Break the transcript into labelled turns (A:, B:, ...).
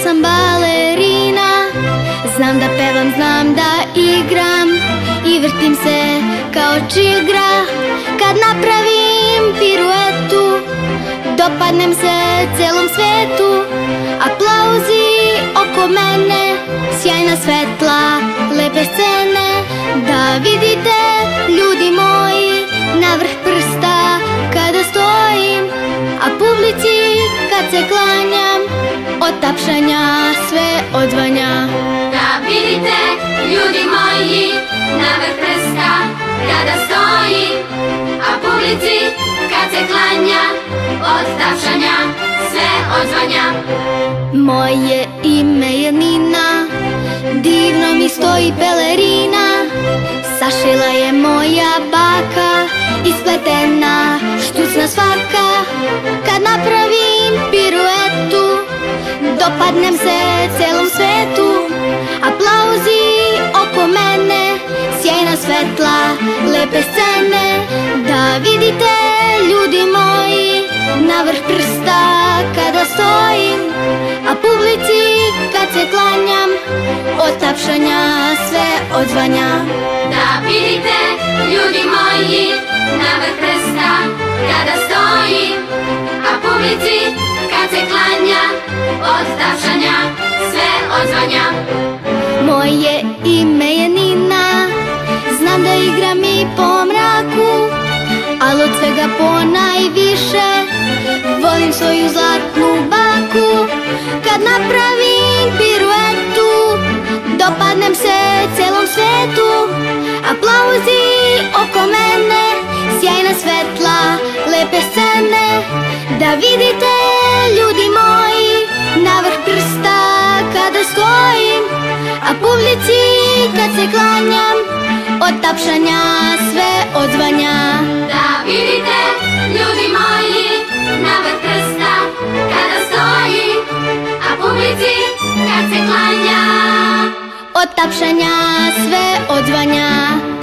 A: sam balerina, znam da pevam, znam da igram i vrtim se kao čigra. Kad napravim piruetu, dopadnem se celom svetu. Aplauzi oko mene, sjajna svetla, lepe scene. Da vidite, ljudi moji, na vrh prsta kada stojim, a publici kad se klanjam, od tapšanja sve odzvanja.
B: Da vidite, ljudi moji, na vrh prsta kada stojim, a publici kad se klanja, od tapšanja sve odzvanja.
A: Moje ime je Nina, divno mi stoji pelerina. Sašila je moja baka, ispletena, štucna svaka. Kad napravim piruetu, dopadnem se celom svetu. Aplauzi oko mene, sjajna svetla, lepe scene. Da vidite, ljudi moji, na vrh prsta kada stojim, a publici kad se klanjam, od tapšanja sve odzvanja.
B: Da vidite, ljudi moji, na vrh prsta kada stojim, a publici kad se klanja, od tapšanja sve odzvanja.
A: Moje ime je Nina, znam da igram i po mraku, al od svega ponajviše volim svoju zlatnu baku. Kad napravim piruetu, dopadnem se celom svetu. Aplauzi oko mene, sjajna svetla, lepe scene. Da vidite, ljudi moji, na vrh prsta kada stojim, a publici kad se klanjam, od tapšanja sve odzvanja.
B: Da vidite, ljudi moji, na vrh prsta kada stojim, a publici kad se klanja,
A: od tapšanja sve odzvanja.